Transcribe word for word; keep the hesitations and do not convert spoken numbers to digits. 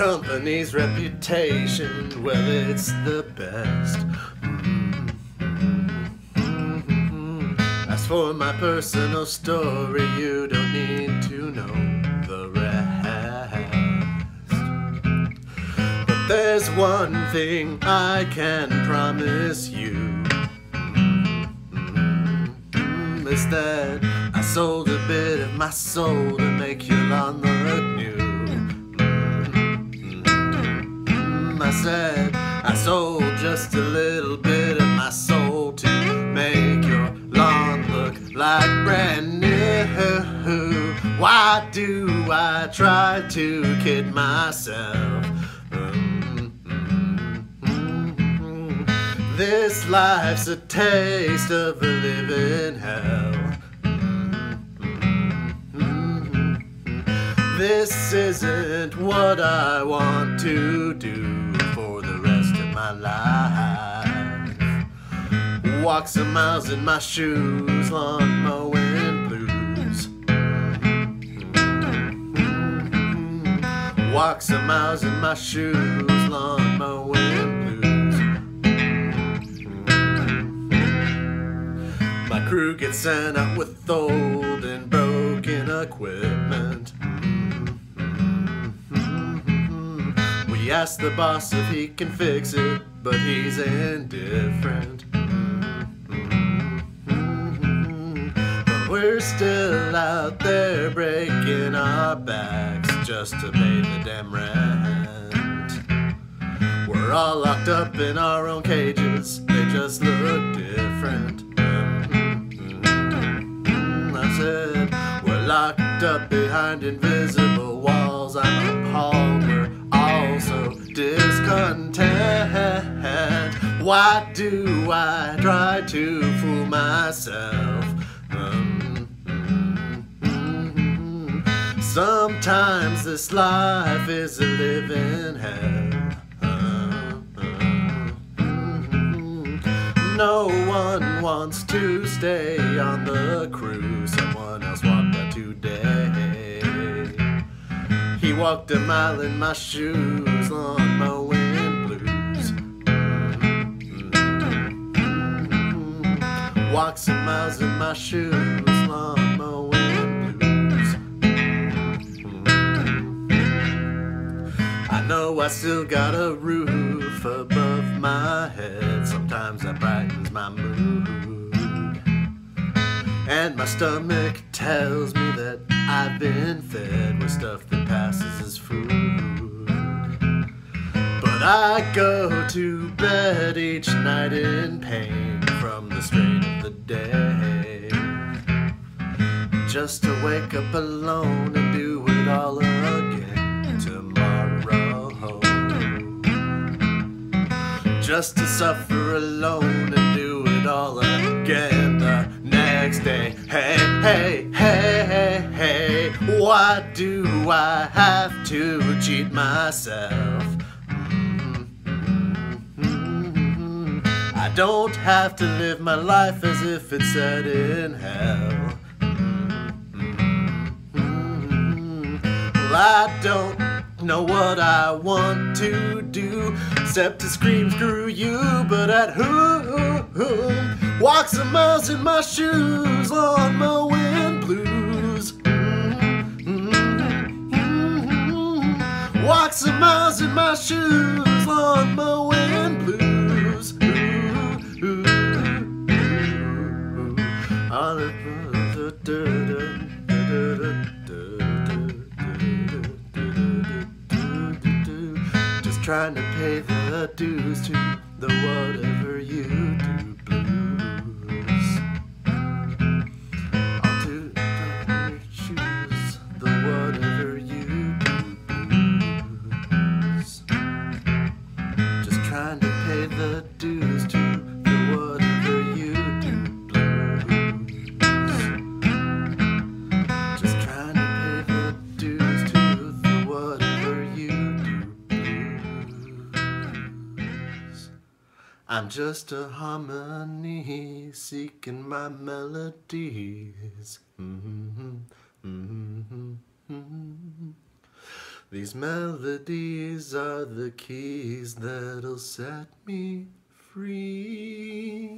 company's reputation, well, it's the best. As for my personal story, you don't need to know the rest. But there's one thing I can promise you, is that I sold a bit of my soul to make your lawn look new. I said I sold just a little bit of my soul to make your lawn look like brand new. Why do I try to kid myself? This life's a taste of a living hell. This isn't what I want to do for the rest of my life. Walk some miles in my shoes, lawn mowing blues. Walk some miles in my shoes, lawn mowing blues. My crew gets sent out with old and broken equipment. We ask the boss if he can fix it, but he's indifferent. But we're still out there breaking our backs just to pay the damn rent. We're all locked up in our own cages, they just look different. I said, we're locked up behind invisible walls. I'm appalled, we're all so discontent. Why do I try to fool myself? Um, sometimes this life is a living hell. No one wants to stay on the crew. Someone else walked out today. He walked a mile in my shoes, lawn mowing blues. Walked some miles in my shoes, lawn mowing blues. I know I still got a roof above my head. Sometimes that brightens my mood, and my stomach tells me that I've been fed with stuff that passes as food. But I go to bed each night in pain from the strain of the day, just to wake up alone and do it all again tomorrow. Just to suffer alone and do it all again the next day. Hey, hey, hey, hey, hey, why do I have to cheat myself? Mm-hmm. I don't have to live my life as if it's set in hell. Mm-hmm. Well, I don't know what I want to do except to scream screw you, but at whom? Walk some miles in my shoes, lawn mowing blues. Mm-hmm. Walk some miles in my shoes, lawn mowing blues. Ooh, ooh, ooh, ooh. On a trying to pay the dues to the whatever you do blues. I'll do the choose the whatever you do blues. Just trying to pay the dues to the whatever you do blues. Just trying to pay the dues to the whatever you do. I'm just a harmony seeking my melodies. Mm-hmm, mm-hmm, mm-hmm. These melodies are the keys that'll set me free.